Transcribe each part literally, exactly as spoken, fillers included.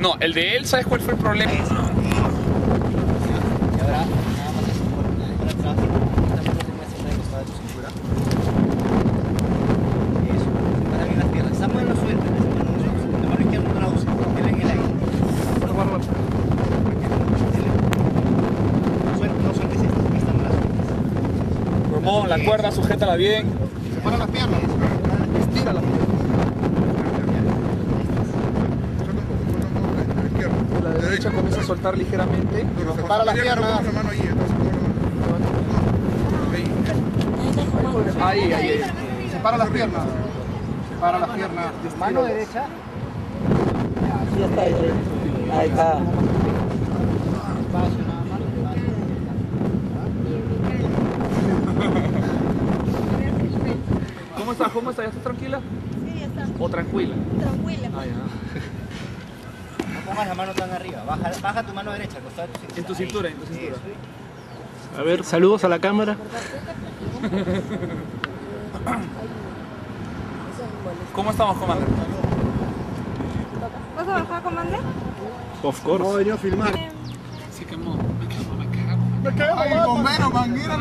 No, el de él, ¿sabes cuál fue el problema? Y ahora, nada más así por para atrás. Esta mano se mueve siempre al costado de tu cintura. Eso. Para bien las piernas. Esa mano no suelta, esa mano no usa. La mano izquierda no la usa. Él en el aire. No sueltes esta, esta no la sueltes. Ramón, la cuerda, sujétala bien. Separa las piernas. Estira las piernas. La derecha comienza a soltar ligeramente. Separa las piernas. Ahí, ahí, ahí. Separa las piernas. Separa las piernas. Mano derecha. Ya está ahí. Ahí está. ¿Cómo estás? ¿Cómo estás? ¿Ya estás tranquila? Sí, ya está. ¿O tranquila? Tranquila. Ah, ya. No pongas la mano tan arriba. Baja, baja tu mano derecha al costado de tu cintura. En tu cintura, en tu cintura. Eso. A ver, saludos a la cámara. ¿Cómo estamos, comandante? ¿Vas a bajar, comandante? Of course. No venía a filmar. Se quemó. Me quemo, me cago. Me quedo. Ay, bombero, manguera.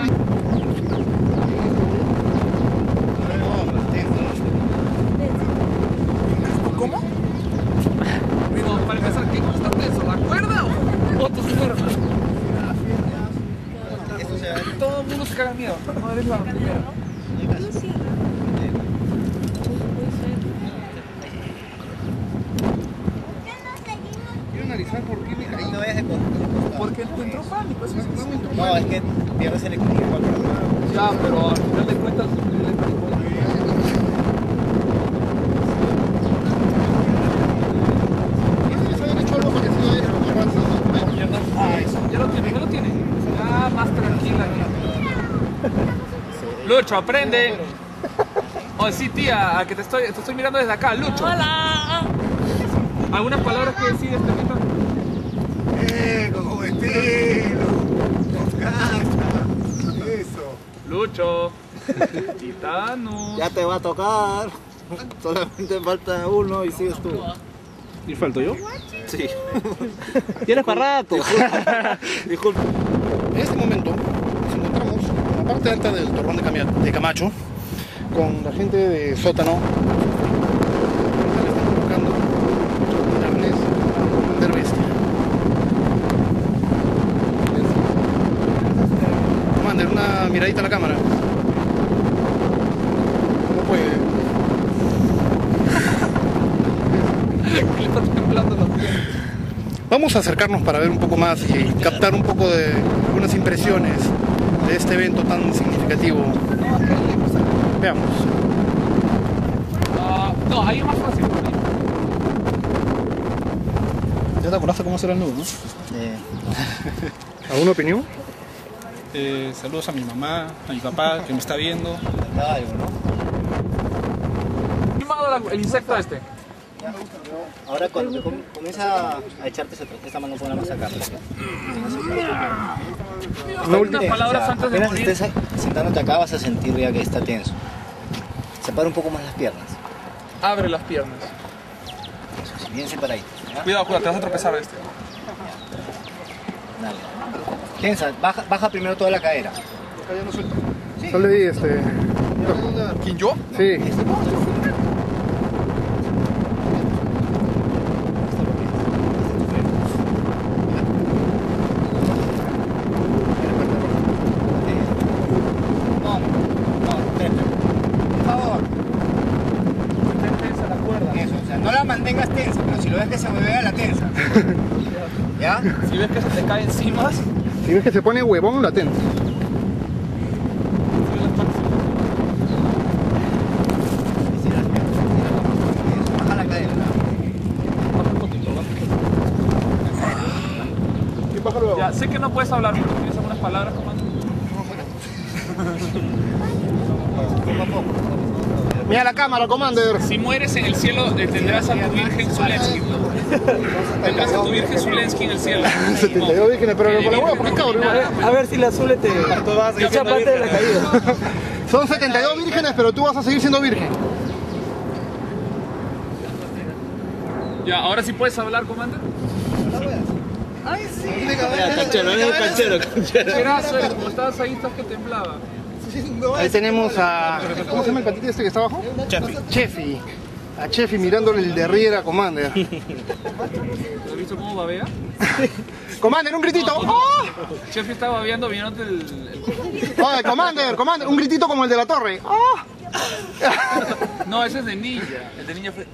¿Cómo? Digo, para empezar, ¿qué está tenso? ¿La cuerda o, o tus piernas? Eso se va a ver. Todo el mundo se caga de miedo. No eres la primera. Quiero analizar por qué me caí. No vayas de costado. Porque te entró pánico, eso es No me entró. No, es que pierdes el equilibrio igual para atrás. Ya, pero al final de cuentas, el pánico. ¿Se habían hecho algo parecido a eso? Ah, eso. Ya lo tiene, ya lo tiene. Ya más tranquila. Lucho, aprende. Oh, sí, tía, a que te estoy, te estoy mirando desde acá, Lucho. Hola. ¿Algunas palabras que decir este mito? Eh, con estilo. Con calma. Eso. Lucho. Titano. Ya te va a tocar. Solamente falta uno y sigues tú. ¿Y falto yo? Sí. Tienes para rato. Disculpa. En este momento nos encontramos en la parte alta del Torrón de, Camia- de Camacho con la gente de sótano. Le están colocando un arnés de bestia. Commander, una miradita a la cámara. ¿Cómo puede? Le está temblando la piel. Vamos a acercarnos para ver un poco más y captar un poco de algunas impresiones de este evento tan significativo. Veamos. Ah, no, ahí es más fácil. ¿Ya te acordaste cómo será el nudo, no? Eh, ¿Alguna opinión? Eh, saludos a mi mamá, a mi papá que me está viendo. faltaba algo, ¿no? ¿Quién me ha dado el insecto este? Ahora cuando com- comienza a echarte esa, esta mano por la más acá. Unas palabras antes de Apenas morir. estés sentándote acá vas a sentir ya que está tenso. Separa un poco más las piernas. Abre las piernas. Eso sí, bien separaditas. ¿Ya? Cuidado, cuidado, te vas a tropezar de este. Dale. Tensa, baja, baja primero toda la cadera. Sale ahí, este... ¿Quién, yo? Sí. No, no, espérate. Por favor. Mantén tensa la cuerda. Eso, o sea, no la mantengas tensa, pero si lo ves que se mueve, la tensa. ¿Ya? Si ves que se te cae encima, Si ves que se pone huevón, la tensa. Baja la cadera. ¿Quién baja luego? ya sé que no puedes hablar, pero tienes algunas palabras, comando. Poco a poco. Mira la cámara, Commander. Si mueres en el cielo, eh, tendrás a tu Virgen Zulensky. Tendrás a tu Virgen Zulensky en el cielo. setenta y dos vírgenes, pero con la hueá, ¿por qué cabrón? A ver si la azul te echa parte de la caída. Son setenta y dos vírgenes, pero tú vas a seguir siendo virgen. Ya, ahora sí puedes hablar, comandante. Ay, sí. Mira, canchero, mira, canchero, canchero. Era suerte, como estabas ahí, estás que temblaba. Ahí tenemos a... ¿Cómo se llama el patito este que está abajo? Chefi. Chefi. A Chefi mirándole el derrier a Commander. ¿Has visto cómo babea? Commander, un gritito. ¡Oh! Chef está babeando viéndote el... el... Oye, Commander, Commander, un gritito como el de la torre. ¡Oh! No, ese es de Ninja. El de Ninja fue...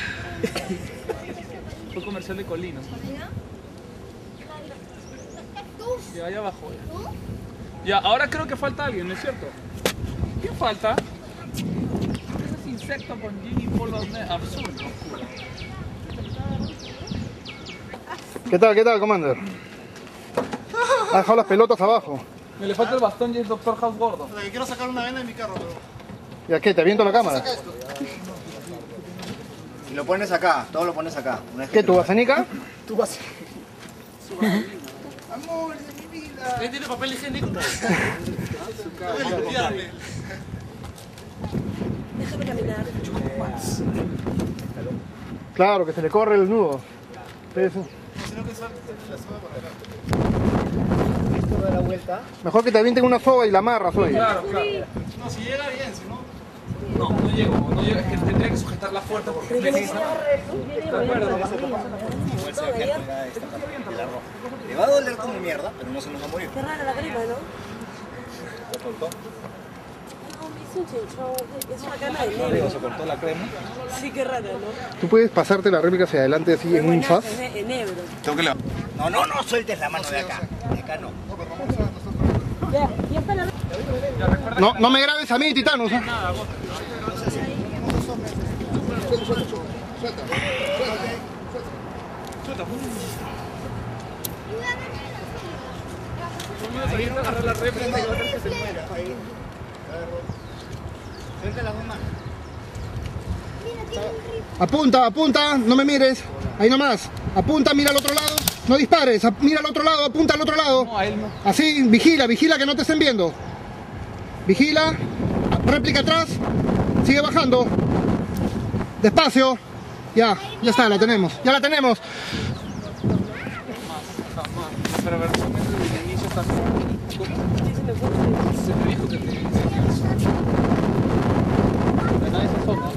Fue comercial de Colinas. Ya, allá abajo. Ya. Ya, ahora creo que falta alguien, ¿no es cierto? ¿Quién falta? Ese insecto con Jimmy Polo absurdo. ¿Qué tal, qué tal, Commander? Ha dejado las pelotas abajo. Me le falta el bastón y es Doctor House gordo. Quiero sacar una vena de mi carro, pero... ¿Ya qué? ¿Te aviento la cámara? Y lo pones acá, todo lo pones acá. Una vez que ¿Qué, te tu lo- basanica? Tú vas. Amor de mi vida. ¿Quién tiene papel higiénico? Déjame caminar. Claro, que se le corre el nudo. Eso. Esto da la vuelta. Mejor que te avienten una soga y la amarras, oye. Claro, claro. No, si llega bien, si no... No, no llego, no llego, es que tendría que sujetarla fuerte porque es precisa. ¿De acuerdo? Le va a doler como mierda, pero no se nos va a morir. Qué rara la crema, ¿no? No, me hizo un chinchón. Es una crema de negro. Se cortó la crema. Sí, qué rara, ¿no? Tú puedes pasarte la réplica hacia adelante así en un faz. Es de enebro. Tengo que levantar. No, no, no sueltes la mano de acá. De acá no. Ya, ya está la... No, no me grabes a mí, Titanus. ¿eh? Apunta, apunta, no me mires. Ahí nomás. Apunta, mira al otro lado. No dispares. ap- Mira al otro lado, apunta al otro lado. No, a él no. Así, vigila, vigila que no te estén viendo. Vigila. Réplica atrás. Sigue bajando. Despacio. Ya, ya está, la tenemos. Ya la tenemos. Jamás. Pero verdaderamente desde el inicio está... Se me dijo que te dice eso. Nadie se asoma.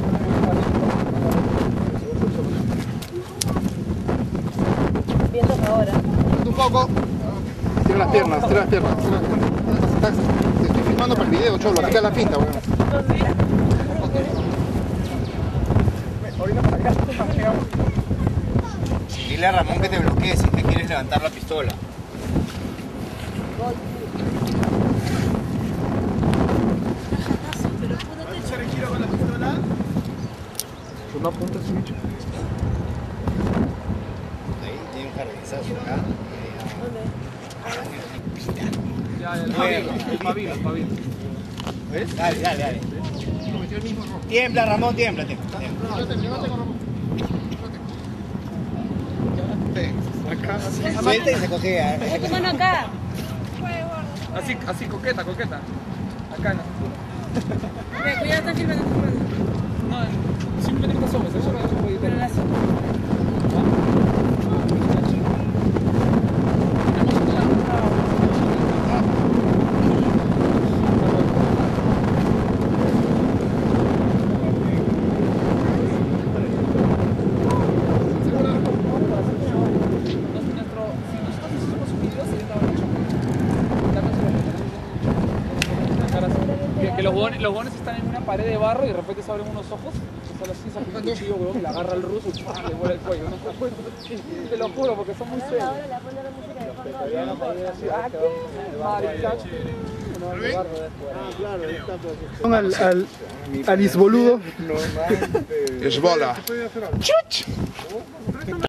Vientos ahora. Un poco. Tira las piernas, tira las piernas. tira las piernas. Estás- Te estoy filmando para el video, cholo. Quita la pinta, weón. Dile a Ramón que te bloquee si te quieres levantar la pistola. No apuntas mucho. Ahí tiene un jardinzazo acá. Ya, ya, el pabilo, el pabilo, el pabilo. ¿Ves? Dale, dale, dale. Tiembla, Ramón, tiembla, tiembla. tiembla. Suelta y se coge a... Tu mano acá. Así, así, coqueta, coqueta. Acá no. Mira, cuidado, están filmando tu mano. No, simplemente te asomes, eso no es un poquito. Pero la sopa. Que, que los huevones, los huevones están en una pared de barro y de repente se abren unos ojos, y sale así, saca un cuchillo, huevón, y le agarra al ruso y ¡pam! Le vuela el cuello. No te acuerdas. Te lo juro, porque son muy serios. Ahora le ponen la música de fondo. Ah, ¿qué? Marica. Al, al, al isboludo. Es bola. Chuch.